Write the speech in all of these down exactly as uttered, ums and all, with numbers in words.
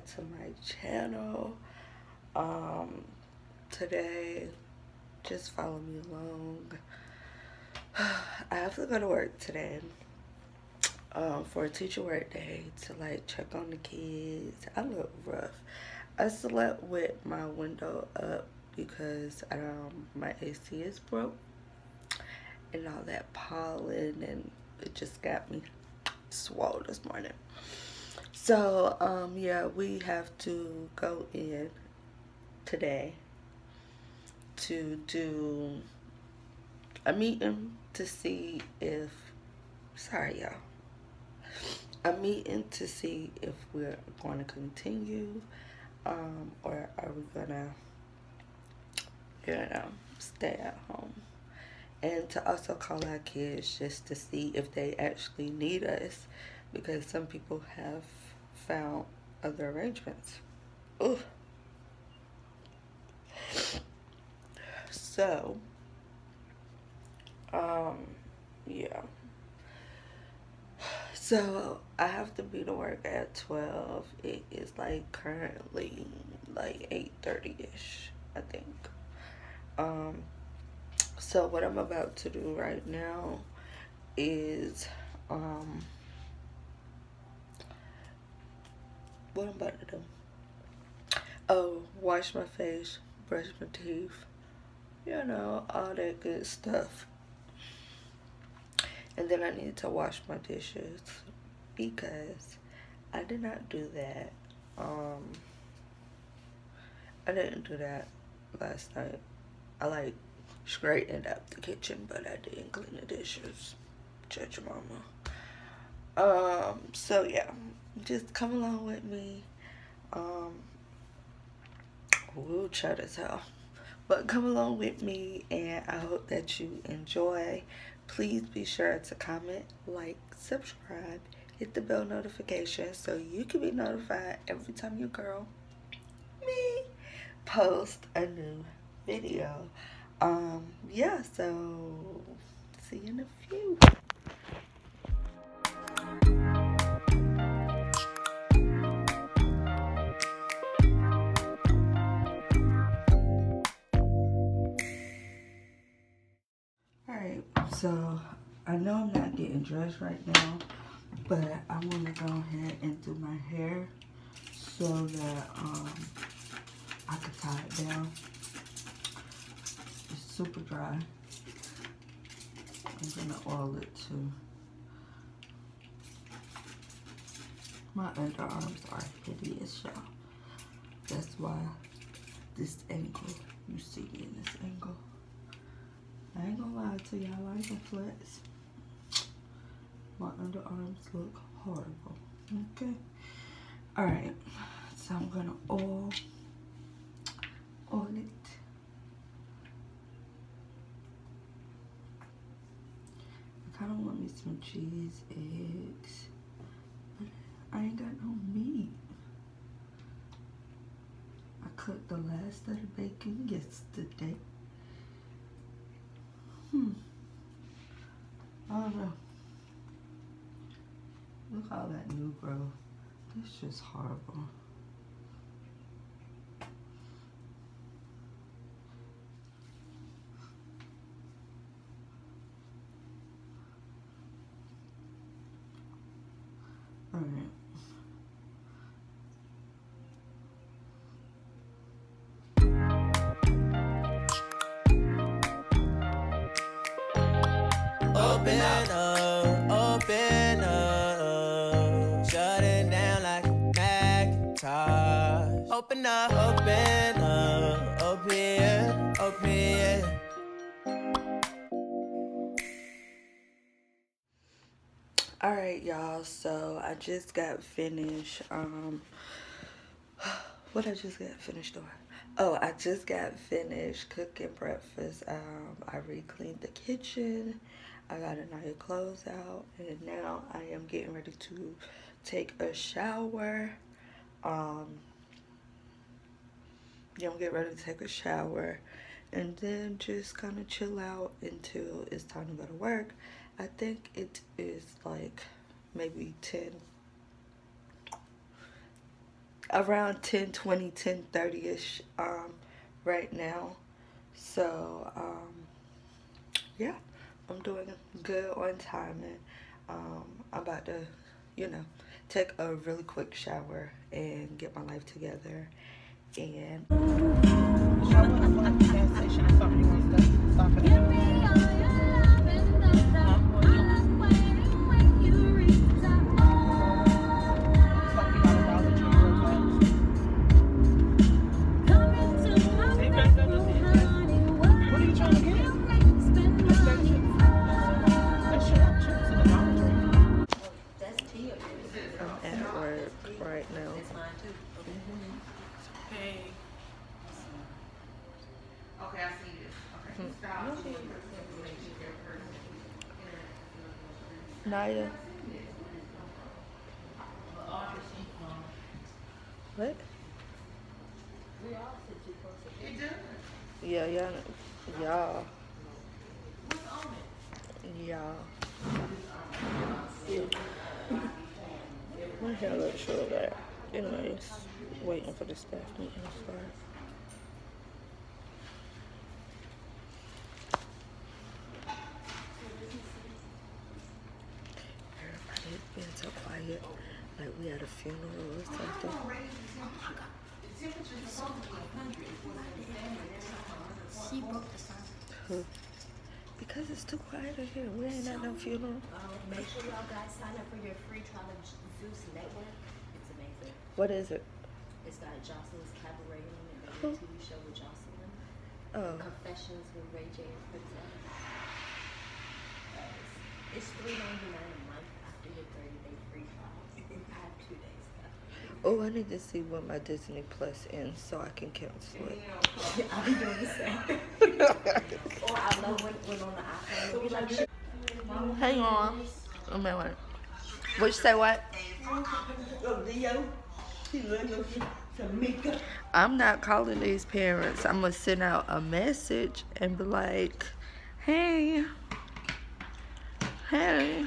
to my channel. Um, today, just follow me along. I have to go to work today um, for a teacher work day to like check on the kids. I look rough. I slept with my window up because um, my A C is broke and all that pollen, and it just got me swole this morning. So um, yeah, we have to go in today to do a meeting to see if, sorry y'all, a meeting to see if we're going to continue um, or are we gonna, you know, stay at home. And to also call our kids just to see if they actually need us, because some people have found other arrangements. Ooh. So, um, yeah. So I have to be to work at twelve. It is like currently like eight thirty ish, I think. Um, so what I'm about to do right now is um, what I'm about to do. Oh, wash my face, brush my teeth, you know, all that good stuff. And then I need to wash my dishes because I did not do that. Um, I didn't do that last night. I like straightened up the kitchen, but I didn't clean the dishes. Judge your mama. Um, so yeah, just come along with me. Um, we'll chat as hell. But come along with me, and I hope that you enjoy. Please be sure to comment, like, subscribe, hit the bell notification so you can be notified every time your girl, me, post a new video. Um, yeah, so see you in a few. Alright, so I know I'm not getting dressed right now, but I want to go ahead and do my hair so that um, I can tie it down. It's super dry. I'm going to oil it too. My underarms are hideous, y'all. That's why this angle, you see me in this angle. I ain't gonna lie to y'all, I ain't gonna flex. My underarms look horrible. Okay. Alright. So I'm gonna oil oil it. I kinda want me some cheese, eggs. But I ain't got no meat. I cooked the last of the bacon yesterday. Hmm. I don't know. Look at all that new growth. This is just horrible. Alright. Open up, open up, shut it down like a Macintosh. Open up, open up, open, open. Alright, y'all, so I just got finished. Um, what I just got finished doing? Oh, I just got finished cooking breakfast. Um, I re-cleaned the kitchen. I got a nice clothes out, and now I am getting ready to take a shower. Um, yeah, I'm getting ready to take a shower, and then just kind of chill out until it's time to go to work. I think it is like maybe ten, around ten twenty, ten thirty ish um, right now. So um, yeah, I'm doing good on timing. Um, I'm about to, you know, take a really quick shower and get my life together. And Naya. What? Yeah, yeah, y'all. Y'all. My hair looks so bad. Anyways, waiting for the staff meeting to start. Everybody's been so quiet, like we at a funeral or something. She broke the sign. Who? Because it's too quiet in here. We ain't at no funeral. Um, make sure y'all guys sign up for your free trial of Zeus Network. It's amazing. What is it? It's got Jocelyn's Cabaret and a Who? T V show with Jocelyn. Oh. Confessions with Ray J and Princess. It's three ninety-nine a month after your thirty day free trial. I have two days left. Oh, I need to see when my Disney Plus ends so I can cancel it. I'll be doing the same. Or I love when, when on the iPhone. It'll be like, Hang on. A minute. What you say what? I'm not calling these parents. I'm gonna send out a message and be like, hey, hey.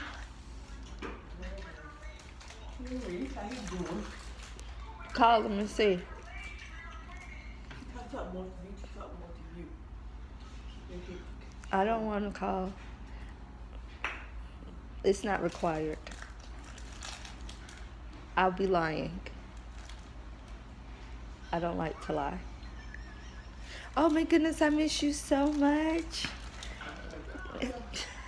Call them and see. I don't want to call. It's not required. I'll be lying. I don't like to lie. Oh my goodness, I miss you so much.